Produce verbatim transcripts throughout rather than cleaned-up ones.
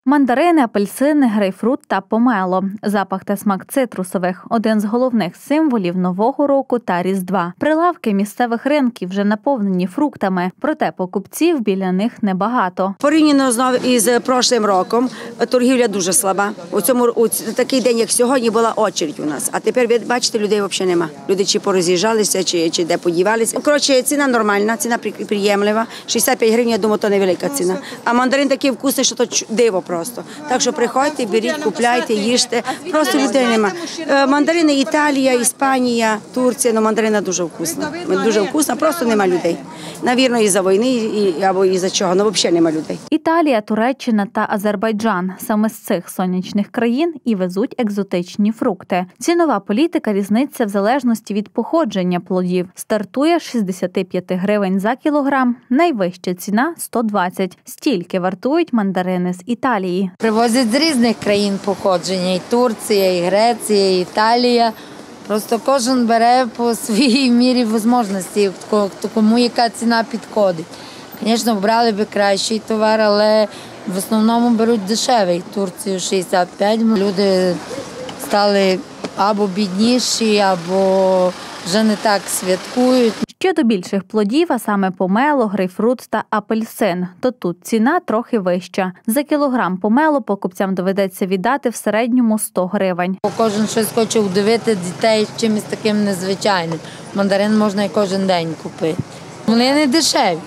Мандарини, апельсини, грейпфрут та помело. Запах та смак цитрусових – один з головних символів Нового року та Різдва. Прилавки місцевих ринків вже наповнені фруктами, проте покупців біля них небагато. Порівняно знову із прошлим роком торгівля дуже слаба. У цьому у такий день, як сьогодні, була очередь у нас. А тепер, ви бачите, людей взагалі нема. Люди чи пороз'їжджалися, чи, чи де подівалися. Коротше, ціна нормальна, ціна приємлива. шістдесят п'ять гривень, я думаю, то невелика ціна. А мандарин такий вкусний, що то диво просто. Так що приходьте, беріть, купляйте, їжте. Просто людей нема. Мандарини Італія, Іспанія, Турція, але мандарина дуже вкусна. Дуже вкусна, просто нема людей. Навірно, із-за війни і, або із-за чого, але взагалі нема людей. Італія, Туреччина та Азербайджан – саме з цих сонячних країн і везуть екзотичні фрукти. Цінова політика різниця в залежності від походження плодів. Стартує з шістдесят п'ять гривень за кілограм, найвища ціна – сто двадцять. Стільки вартують мандарини з Італії. Привозять з різних країн походження – і Турція, і Греція, і Італія. Просто кожен бере по своїй мірі можливості, кому яка ціна підходить. Звісно, брали би кращий товар, але в основному беруть дешевий. Турцію шістдесят п'ять. Люди стали або бідніші, або вже не так святкують. Щодо більших плодів, а саме помело, грейпфрут та апельсин, то тут ціна трохи вища. За кілограм помело покупцям доведеться віддати в середньому сто гривень. Кожен щось хоче удивити дітей чимось таким незвичайним. Мандарин можна і кожен день купити. Вони не дешеві.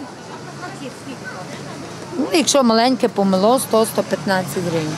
Ну, якщо маленьке помело, сто - сто п'ятнадцять гривень.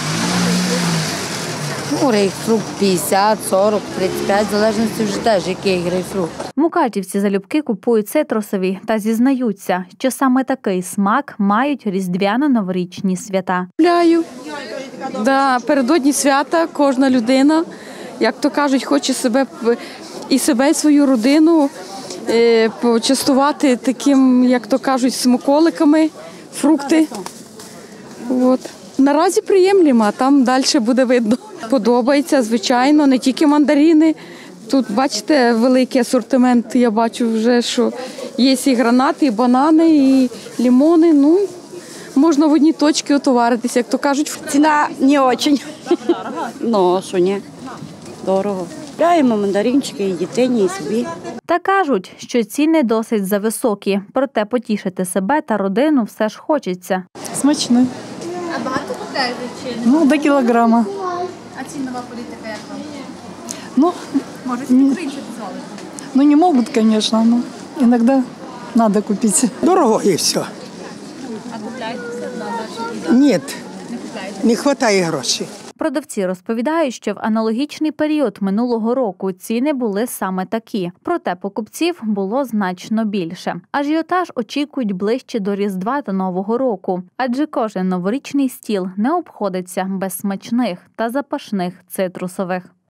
Ну, грейпфрут п'ятдесят, сорок, тридцять п'ять, в залежності вже теж, який грейпфрут. Мукачівці залюбки купують цитрусові та зізнаються, що саме такий смак мають різдвяно-новорічні свята. Купляю. Да, передодні свята кожна людина, як то кажуть, хоче себе і себе, і свою родину е, почастувати таким, як то кажуть, смаколиками, фрукти. От. Наразі приємлемо, а там далі буде видно. Подобається, звичайно, не тільки мандарини. Тут, бачите, великий асортимент, я бачу вже, що є і гранати, і банани, і лимони. Ну, можна в одній точці отоваритися, як то кажуть. Ціна не дуже. Ну, що ні, дорого. Купляємо мандаринчики і дитині, і собі. Та кажуть, що ціни досить зависокі, проте потішити себе та родину все ж хочеться. Смачно. А багато купляєте чи ні? Ну, до кілограма. А цінова політика як вам? Ну, Можуть собі українці дозволити? ну не можуть, звісно, но іноді треба купити. Дорого і все. А купляєте все одно? Ні, Не купляєте? не вистачає грошей. Продавці розповідають, що в аналогічний період минулого року ціни були саме такі. Проте покупців було значно більше. Ажіотаж очікують ближче до Різдва та Нового року. Адже кожен новорічний стіл не обходиться без смачних та запашних цитрусових.